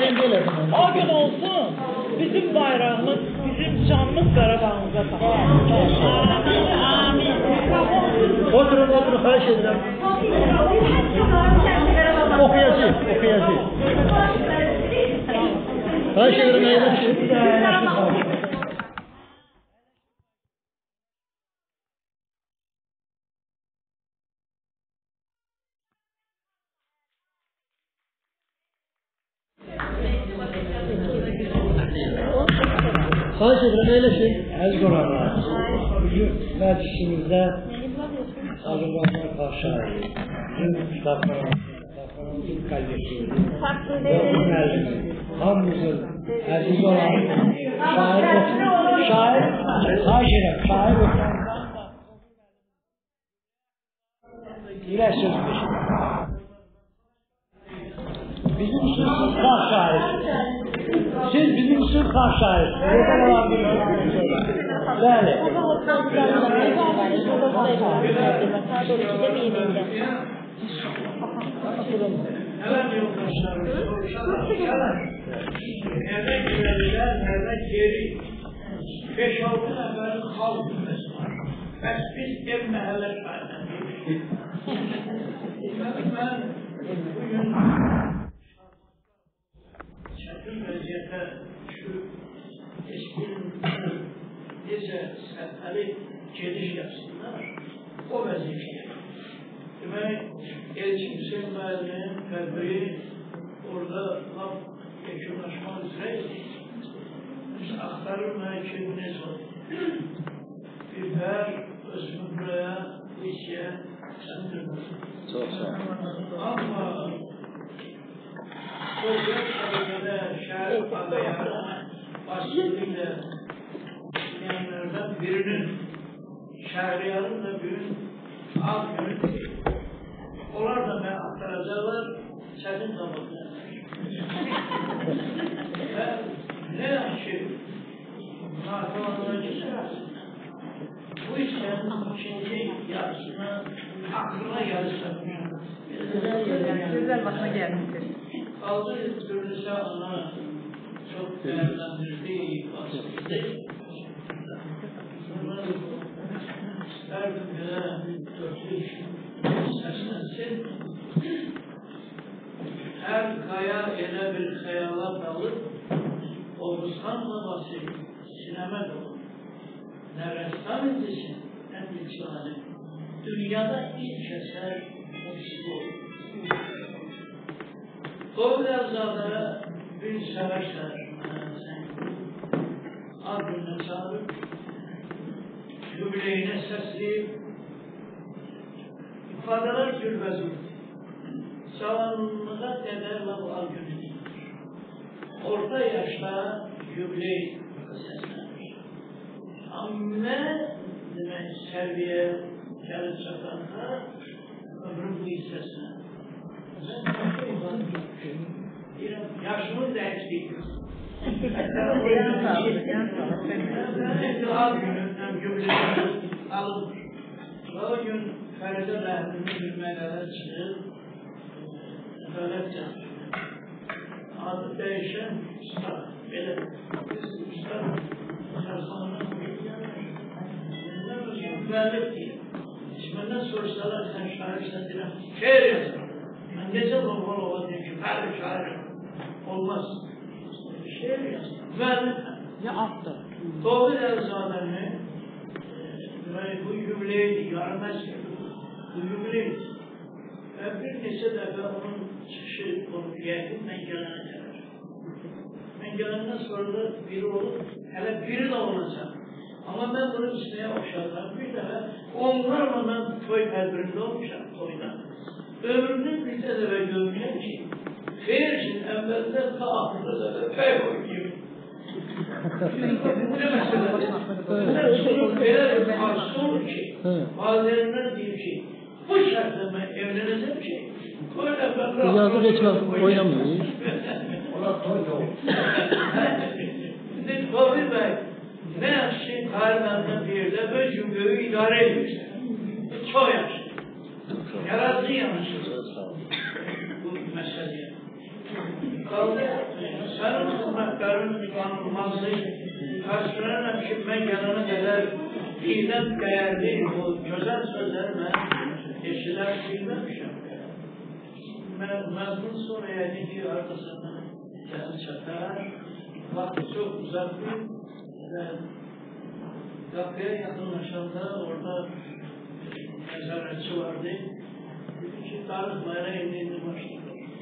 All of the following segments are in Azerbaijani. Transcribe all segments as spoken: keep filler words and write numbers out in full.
O gün olsun bizim bayrağımız, bizim canımız Qarabağımıza taxılsın. Amin. Oturun, oturun, xahiş edirəm. Oxuyacaq, oxuyacaq. Xahiş edirəm, əyləşin. Xahiş edirəm, əyləşin. Əziz qonaqlar, bugün məclisimizdə Azərbaycan Xalq şairi, kitablarımızın kollektivi, Yorğun Əzimi, hamımızın əziz olan şair, şair, xahiş edirəm, şair oxuyandan da ilə söz peşin. Bizim için siz xalq şairsiniz. Siz bizim için xalq şairsiniz. Yeter olan bir Bəli. Hemen yoldaşlar, nerede gelirler, nerede geri, beş altı neferin halk cümlesi var. Bəs biz ev məhəllə şairdən deyik. Ben bugün çətin vəziyyətə düşüb, eski necə səhvəli gediş yapsınlar, o vəziyyətə. Demək, Elçin Hüseyin müəllimin tədbiri orada laf yekunlaşmaq üzrəydi. Biz axtarırıq ki, necə oldu. Birlər özümü buraya, bu işə çətirməsin. Çox sağ olun. Amma Sovyet şərikədə şəhər adaya başçılıqla dinleyenlerden birinin Şehriyar'ın da bugün az günü değil. Onlar da ben aktaracaklar senin zamanlarına. Ve ne yapışı Narkolanlarcı sırasında bu işlerin ikinci yarısına aklına yarışlamış. Güzel başına gelmiştir. Kaldı türlüse ona çok değerlendirdiği bahsetti. İsterdim ya dörtlük seslensin. Her kaya ele bir hayala dalıp Oğuzhan'la basit sineme dolu. Ne ressam indisin en ilçihane. Dünyada ilk eser musiki olur. Kovdazada bir savaşlar sen adını çağırıp Jubileyine səsləyib, ifadeler cürbəzir. Savanlığa qədər laf al günüdür. Orta yaşta jubiley səslənir. Amma demək, sərviyə gəlib çatanda ömrüm bu hissəsinə. Mən başqa ifadə görmüşüm. Yaşımın dəyişdik. Al gününden cümleleri alınmış. Ve o gün Feride Rahmi'nin bir meyleler çıkıp öğret yapmış. Adı değişen usta. Böyle bizim usta çarsanına müellif değil. İsminden sorsalar sen şairsen diyorum. Şehir yazar. Ben gece normal olan diyeyim ki her şair olmaz. Şehir yazar. Müellif. Ne attı? Doğru Elzade'ni bu yübleydi, yarmaz bu yübleydi. Ve bir nese defa onun çıkışı olup geldi, ben gelene kadar. Ben gelenden sonra da biri olup, hele biri de olacak. Ama ben bunu ismeye okşadım. Bir defa onlarla ben toy tedbirinde olmuşam, toyda. Ömrümde bir de defa görmüşüm ki, hayır için evvelden ta ahırda da pey oynayayım. Ne mesela? Bunun eğer arsul ki, bazılarına diyeyim ki, bu şartla ben evleneceğim ki, böyle ben rahat yazık geçmez, oynamıyor. Ona toy yok. Şimdi Kobi Bey, ne yapsın Kariman'dan bir yerde öz cümleyi idare ediyorsun. Çok yapsın. Yarattı yanlışlığı bu meseleye. Kaldı, senin hizmetlerin tanınmazdı. Karşılanan ki ben yanına kadar iyiden değerli bu güzel sözleri ben eşiler duymamışım. Ben mezun sonra yani bir arkasından yazı çatar. Vakti çok uzaktı. Ve kapıya yakınlaşanda orada mezaretçi vardı. Dedi ki tarih bayrağı indi başladı.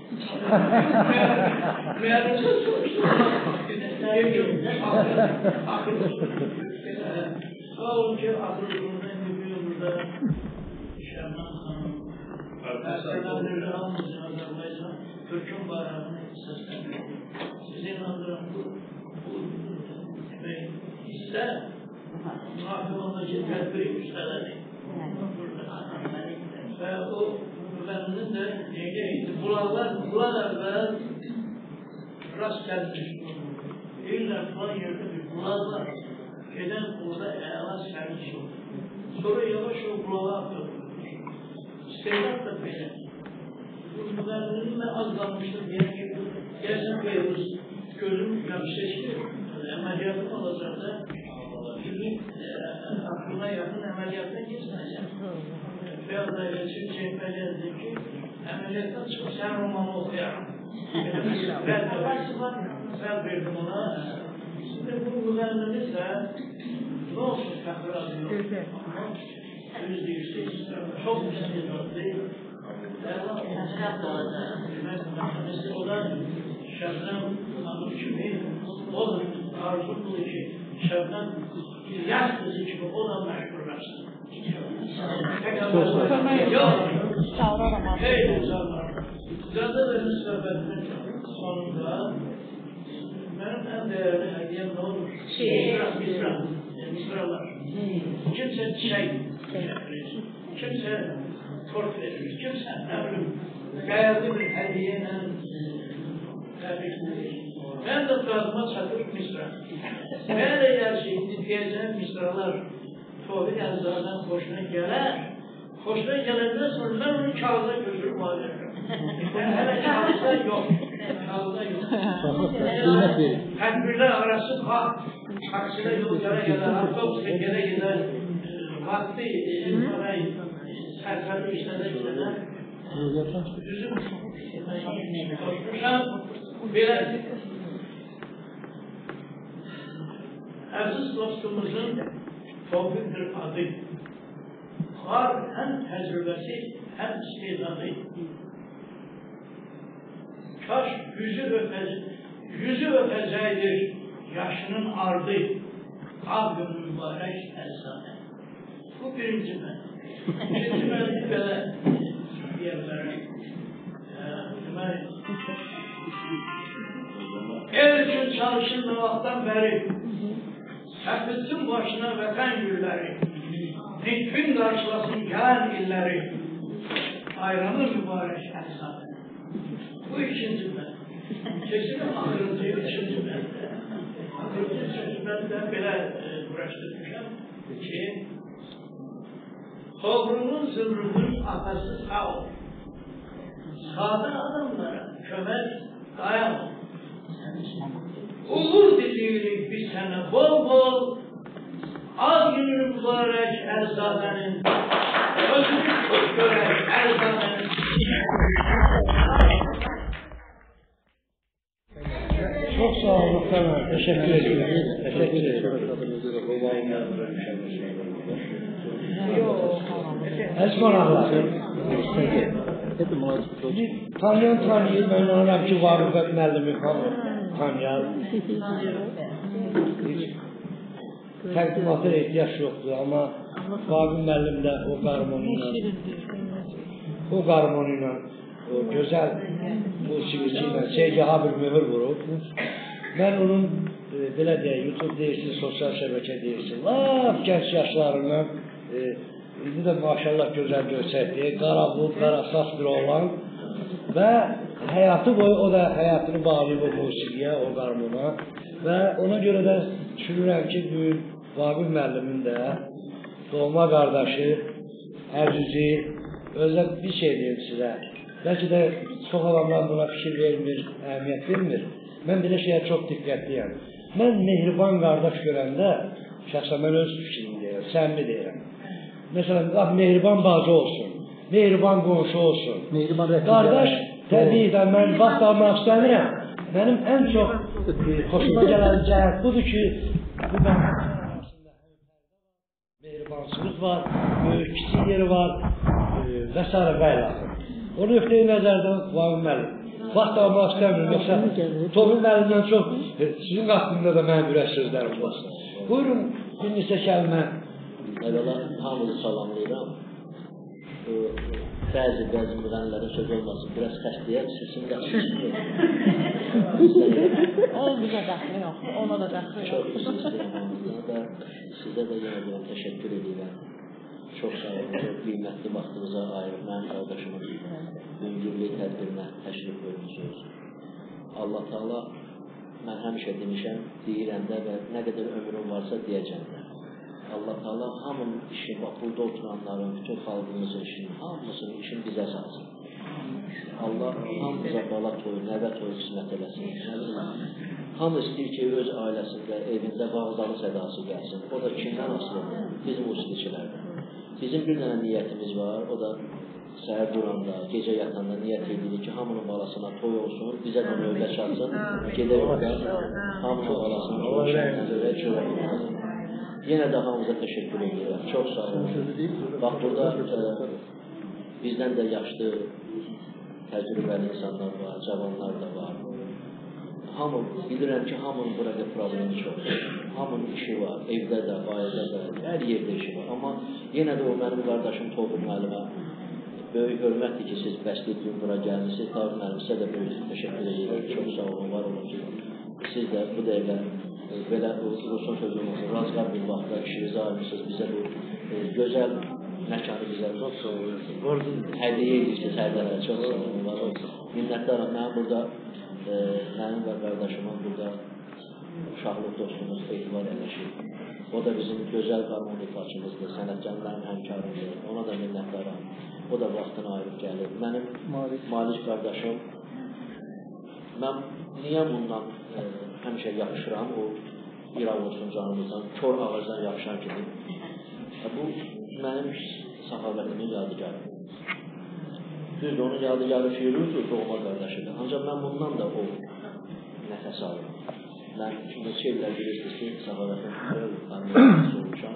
Meğer çok soruştu. Akıl sağ olun ki akıl bundan gidiyor burada. Şerman Hanım. Ersenlerle almışsın Azerbaycan. Türk'ün bayrağını sesleniyor. Sizin andıran bu ise muhakemandaki tedbiri üstelendi. Ve o güveninin de neydi? Bulaklar, bulak evvel rast gelmiş. İller falan yerde bir bulak var. Gelen orada eğer servis oldu. Sonra yavaş o bulağa atıyor. İsteyler de böyle. Bu güveninin de azlanmıştır diye gibi. Gelsin Beyruz, gözüm yapıştı. Ameliyatım olacak da şimdi aklına yakın ameliyattan geçmeyeceğim. Biraz da geçip çekmeli dedim ki ameliyattan çıkıp sen romanı okuyalım. Ben verdim ona. Şimdi bu güvenliğimiz de ne olsun takdir alıyor. Ama yüzde yüzde çok güzel değil. Mesela o da Şebnem Hanım gibi o da arzu kılıcı Şebnem bir yaş kızı gibi o da meşgullaşsın. Yok. Hey insanlar. Cadı ve müsabetinin sonunda benim en değerli hediyem ne olur? Misra, misra. Misralar. Kimse çiçek verir. Kimse tort verir. Kimse ne bileyim değerli bir hediyeyle ben de kazma çatır misra. Böyle her şeyini diyeceğim misralar Tövbe yazılardan hoşuna gelir. Hoşuna gelenden sonra ben onu kağıda götürüp alırım. Hele kağıda yok. Kağıda yok. Tedbirler arası hak. Takside yollara gider, otobüse gele gider. Vakti parayı serferi işlere gider. Üzüm koşmuşam. Böyle aziz dostumuzun Tevfik'tir adı. Var hem tecrübesi hem istidadı. Kaş yüzü öpecek, yüzü öpecektir yaşının ardı. Abdü mübarek eczane. Bu birinci ben. İkinci ben böyle yerlere. El için çalışır vaktan beri. Hepimizin başına vatan gülleri. Hikmin karşılasın gelen illeri. Ayranı mübarek eczane. Bu ikinci ben. Kesin ahırıncı üçüncü ben. Ahırıncı üçüncü ben de böyle uğraştırmışım ki toprağın zümrüdün atası sağ ol. Sade adamlara kömek dayan. Uğur dilirik biz sana bol bol. Az günü mübarek erzadenin. Özünü çok görek erzadenin. Çok sağ olun Muhtemelen. Teşekkür ederim. Teşekkür ederim. Esman abla. Tanıyan tanıyır, ben onlarım ki Varıfət müəllimi tanıyar. Təqdimata ehtiyac yoxdur, amma Vahib müəllim də o qarmonuyla, o qarmonuyla, o gözəl musiqiçi ilə Seygaha bir mühür vurub. Mən onun, belə deyək, YouTube deyirsin, sosial şəbəkə deyirsin, laf gənc yaşlarından, indi də maşallah gözəl görsəkdir, qarabud, qarasas bir oğlan və həyatı boyu, o da həyatını bağlayıb o musiqiyə, o qarmona və ona görə də düşünürəm ki, bugün Vahib müəllimin də doğma qardaşı, əzizi, özə bir şey deyim sizə, Belki de çox adamlar buna fikir vermir, əhəmiyyət vermir. Mən belə şeyə çox diqqətliyəm. Mən mehriban qardaş görəndə, şəxsən mən öz fikrimi deyirəm, səmimi deyirəm. Məsələn, mehriban bacı olsun, mehriban qonşu olsun. Mehriban rəfiqə. Qardaş, təbiidən mən vaxt almaq istəmirəm. Mənim ən çox xoşuma gələn cəhət budur ki, bu qardaşlar arasında mehribansızlıq var, böyük kiçik yeri var və s. və ilə. O nöqteyi nəzərdən Vahid müəllim. Vaxt almaq istəmirəm, yoxsa Toğrul müəllimdən çox sizin haqqında da mənim ürək sözlərim var. Buyurun, bir neçə kəlmə. Əvvəla hamınızı salamlayıram. Bəzi bəzi müğənnilərin sözü olmasın, biraz xəstəyəm, sesim yaxşı çıxır. O bizə dəxli yox, ona da dəxli yox. Çox istəyirəm hamınıza da, sizə də yenə deyəm, təşəkkür edirəm. Çox sağ olun, çox qiymətli vaxtınıza ayırıb mənim qardaşımın yüngürlük tədbirinə təşrif buyurmuşsunuz. Allah Taala, mən həmişə demişəm, deyirəm də və nə qədər ömrüm varsa deyəcəm də. Allah Taala hamının işini, bax burada oturanların, bütün xalqımızın işini, hamısının işini bizə salsın. Allah hamımıza bala toyu, nəvə toyu qismət eləsin. Hamı istəyir ki, öz ailəsində, evində bağzalı sədası gəlsin. O da kimdən asılıdır? Bizim musiqiçilərdən. Bizim bir dənə niyyətimiz var, o da səhər duranda, gecə yatanda niyyət edirik ki, hamının balasına toy olsun, bizə də növbə çalsın, gedək orada, hamının balasına toy olsun, və çörək olsun. Yenə də hamımıza təşəkkür edirəm, çox sağ olun. Bax, burada e, bizdən də yaşlı, təcrübəli insanlar var, cavanlar da var. Hamı, bilirəm ki, hamının burada problemi çoxdur. Hamının işi var, evdə də, ailədə də, hər yerdə işi var. Amma yenə də o mənim qardaşım Toğrul müəllimə böyük hörmətdir ki, siz bəsləyib gün bura gəlmişsiniz. Toğrul müəllim, sizə də böyük təşəkkür edirəm. Çox sağ olun, var olun ki, siz də bu dəqiqə belə Rusun sözü olmasın, razqar bir vaxtda işinizi ayırmışsınız, bizə bu e, gözəl məkanı bizə hədiyyə edirsiniz, hər dəfə çox sağ olun, var olun. Minnətdaram, mənim burada, e, mənim və qardaşımın burada uşaqlıq dostumuz Etibar Ələşir. O da bizim gözəl qarmon ifaçımızdır, sənətcanların həmkarımdır, ona da minnətdaram. O da vaxtını ayırıb gəlir. Mənim Malik qardaşım, mən niyə bundan e, həmişə yapışıram, o İraq olsun canımızdan, kör ağacdan yapışan kimi. E, bu mənim səxavətimin yadigarıdır. Düzdür, onun yadigarı Firuzdur, doğma qardaşıdır. Ancaq mən bundan da o nəfəs alıram. Mən neçə illər bilirsiniz ki, səxavətin tanrılarını sormuşam.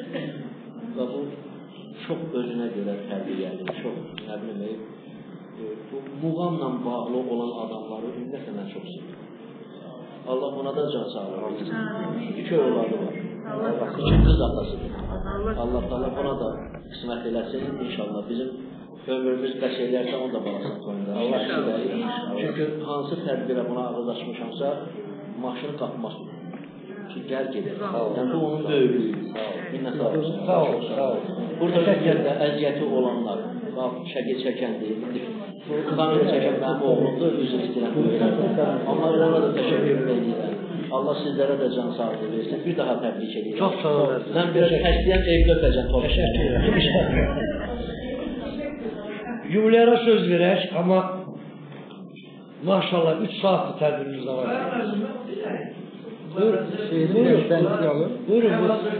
Və bu çox özünə görə tərbiyəli, çox, nə bilməyib, bu muğamla bağlı olan adamları ümumiyyətlə mən çox sevirəm. Allah buna da can sağlar. İki övladı var. İki qız atasıdır. Allah Taala buna da qismət eləsin. İnşallah bizim ömrümüz qəş eləyərsə onu da balasın toyunda. Allah şükür. Çünki hansı tədbirə buna ağız açmışamsa maşını qapmaz. Ki gəl gedir. Yəni bu onun böyüklüyü. Minnətlər olsun. Sağ ol, sağ ol. Burada şəkildə əziyyəti olanlar, şəkil çəkəndir. Bu kamera çəkən mənim oğlumdur, üzr istəyirəm böyüklərdən. Amma ona da təşəkkür edirəm. Allah sizlərə də can sağlığı versin. Bir daha təbrik edirəm. Çox sağ olun. Mən biraz xəstəyəm, evdə öpəcəm. Təşəkkür edirəm. Yubilyara söz verək, amma maşallah üç saatlı tədbirimiz var. Buyurun. Buyurun. Buyurun.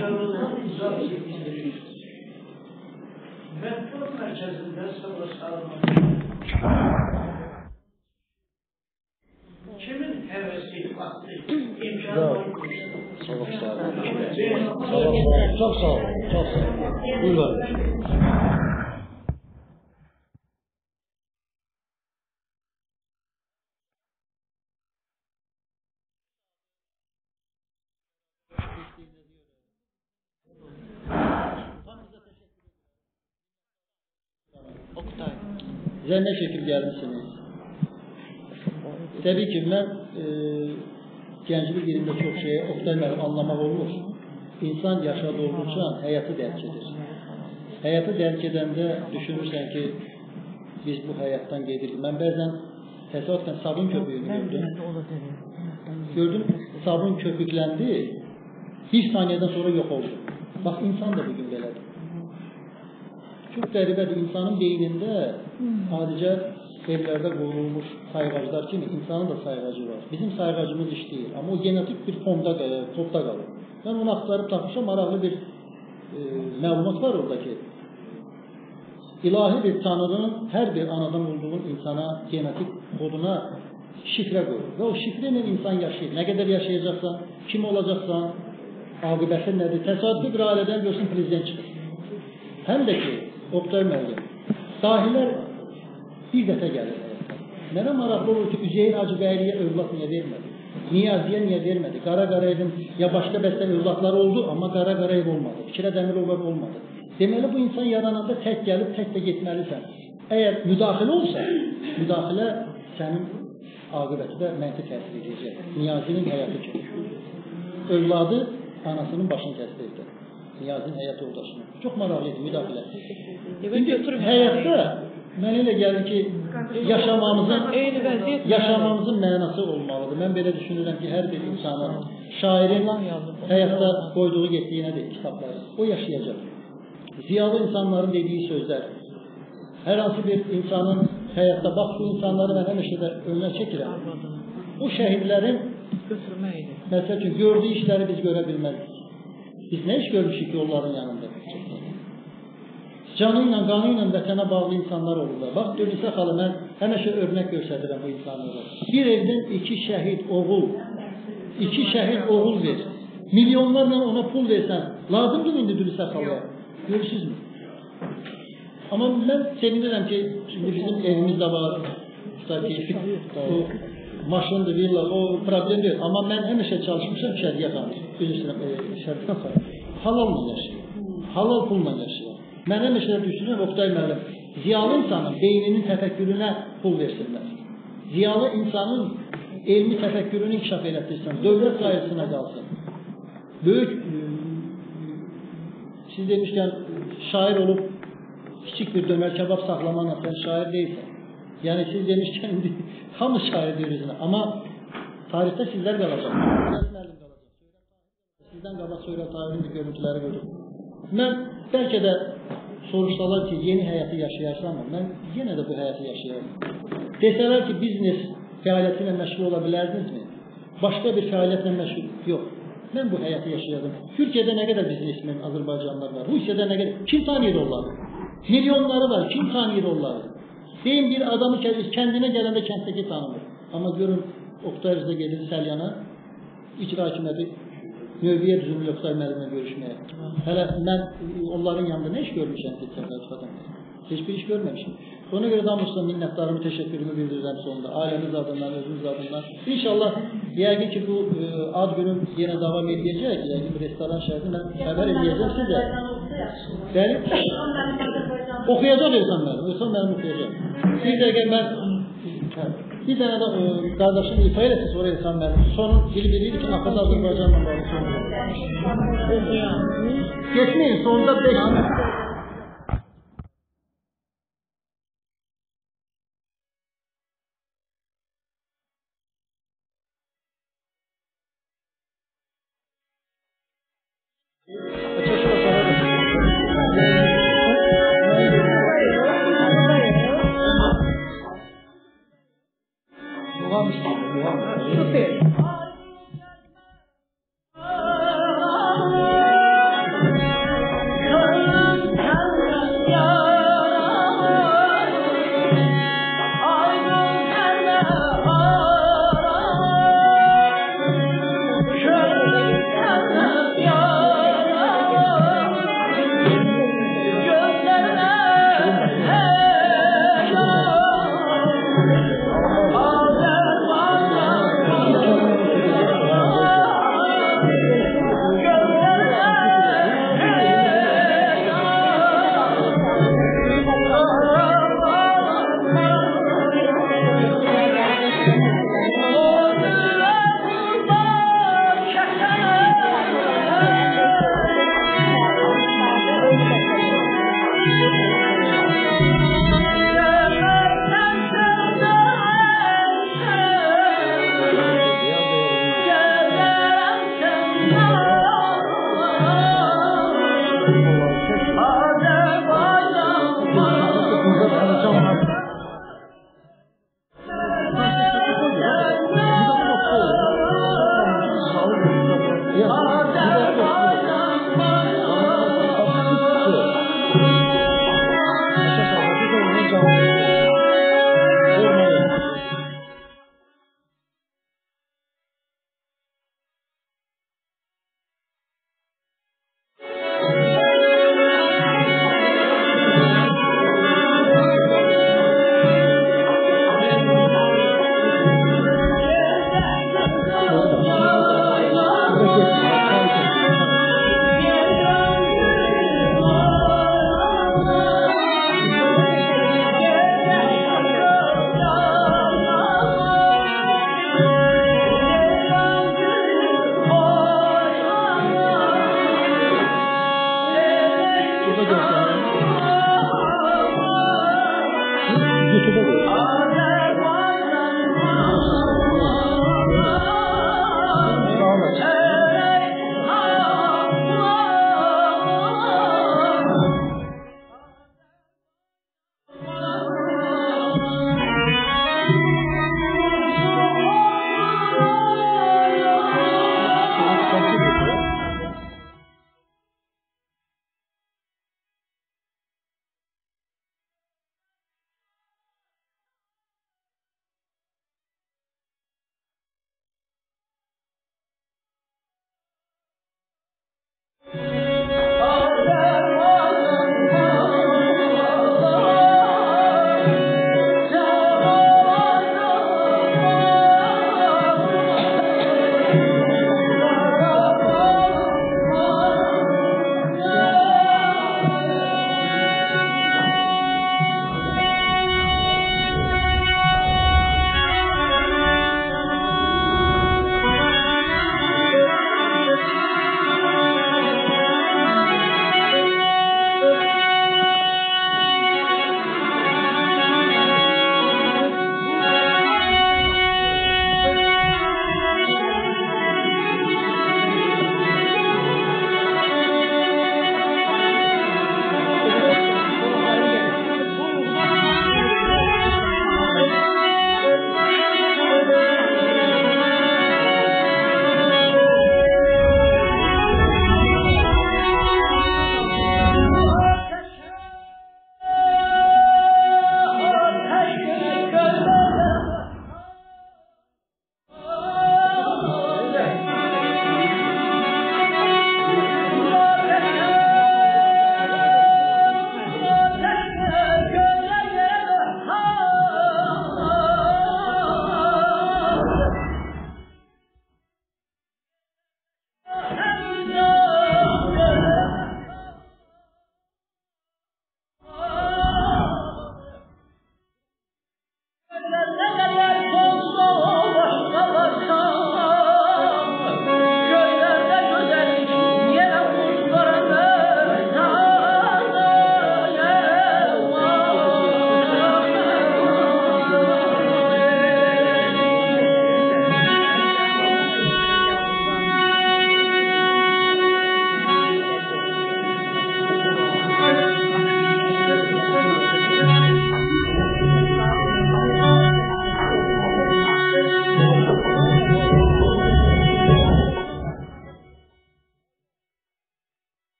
Metro merkezinde sonra sağlamak. Kimin hevesi, vakti, imkanı olmuş? Çok sağ olun. Çok sağ olun. Çok sağ olun. Buyurun. Bizə nə şəkil gəlmişsiniz? Təbii ki, mən e, gənclik yerində çox şeyə Oktay müəllim anlamaq olur. İnsan yaşadığı olursa həyatı dərk edir. Həyatı dərk edəndə düşünürsən ki, biz bu həyatdan gedirik. Mən bəzən təsadüfən sabun köpüyünü gördüm. Gördüm, sabun köpükləndi, bir saniyədən sonra yox oldu. Bax, insan da bugün belədir. Çox qəribədir, insanın beynində sadəcə evlərdə qoyulmuş sayğaclar kimi insanın da sayğacı var. Bizim sayğacımız işləyir, amma o genetik bir fonda qalır, kodda qalır. Mən onu axtarıb tapmışam, maraqlı bir e, məlumat var orada ki, ilahi bir tanrının hər bir anadan olduğun insana genetik koduna şifrə qoyur. Və o şifrə ilə insan yaşayır. Nə qədər yaşayacaqsan, kim olacaqsan, aqibəti nədir? Təsadüfi bir ailədən görsün prezident çıxır. Həm də ki, Oqtay müəllim, dahilər bir dəfə gəlir. Mənə maraqlı olur ki, Üzeyir Hacıbəyliyə övlad niyə vermədi? Niyaziyə niyə vermədi? Qara Qarayevin ya başqa bəstə övladları oldu, amma Qara Qarayev olmadı. Fikrə Dəmiroğlu olmadı. Deməli, bu insan yarananda tək gəlib, tək də getməlisən. Əgər müdaxilə olsa, müdaxilə sənin aqibəti də mənfi təsir edəcək. Niyazinin həyatı kimi. Övladı anasının başını kəsdirdi. Niyazinin həyat yoldaşını. Çox maraqlı idi müdaxilə. İndi həyatda mənə elə gəlir ki, yaşamamızın, yaşamamızın mənası olmalıdır. Mən belə düşünürəm ki, hər bir insanın, şairin həyatda qoyduğu getdiyi nədir? Kitabları. O yaşayacaq. Ziyalı insanların dediyi sözlər. Hər hansı bir insanın həyatda, bax bu insanları mən həmişə də önünə çəkirəm. O şəhidlərin, məsəl üçün, gördüyü işləri biz görə bilmərik. Biz nə iş görmüşük ki, onların yanında? Canı ilə, qanı ilə vətənə bağlı insanlar olurlar. Bax, Dürnisə xalı, mən həmişə örnək göstədirəm bu insanlara. Bir evdən iki şəhid oğul, iki şəhid oğul ver. Milyonlarla ona pul versən, lazımdır indi Dürnisə xalıya. Görürsünüzmü? Amma mən sevinirəm ki, şimdi bizim evimizdə var, ki, o maşındır, villa, o problem deyil. Amma mən həmişə çalışmışam şəriyə xanım, üzrə şəriyə xanım. Halalla yaşayır, halal pulla yaşayır. Mən həmişə düşünürəm, Oqtay müəllim, ziyalı insanın beyninin təfəkkürünə pul versinlər. Ziyalı insanın elmi təfəkkürünü inkişaf elətdirsin, dövlət sayısına qalsın. Böyük, siz demişkən, şair olub, kiçik bir dömər kebab saxlamanla sən şair deyilsən. Yəni siz demişkən, hamı şair deyirsiniz. Amma tarixdə sizlər qalacaq. Sizdən qabaq Söyrət Tahir'in bir görüntüləri gördüm. Mən bəlkə də soruşsalar ki, yeni həyatı yaşayarsanmı? Mən yenə də bu həyatı yaşayarım. Desələr ki, biznes fəaliyyəti ilə məşğul ola bilərdinizmi? Başqa bir fəaliyyətlə məşğul? Yox. Mən bu həyatı yaşayardım. Türkiyədə nə qədər biznesmen, Azərbaycanlar var? Rusiyada nə qədər? Kim tanıyır onları? Milyonları var. Kim tanıyır onları? Deyin bir adamı kəndinə gələndə kənddəki tanımır. Amma görün, Oqtay Rıza gedir Səlyana, icra hakimiyyəti növbiyə düzümlü Oqtay müəllimlə görüşməyə. Hələ mən onların yanında nə iş görmüşəm ki, təfəkkürdən? Heç bir iş görməmişim. Ona görə damışdan minnətdarımı, təşəkkürümü bildirirəm sonunda. Ailəmiz adından, özümüz adından. İnşallah, yəqin ki, bu ad günüm yenə davam edəcək. Yəqin bu restoran şəhəri mən xəbər edəcəm sizə. Bəli, oxuyacaq Elsan mənim, Elsan mənim oxuyacaq. Bir dəqiqə mən, bir dənə də qardaşım ifa eləsin sonra Elsan mənim. Sonun biri biriydi ki, Afad Azərbaycanla bağlı sonu. Geçmeyin, sonunda beş minut. Super.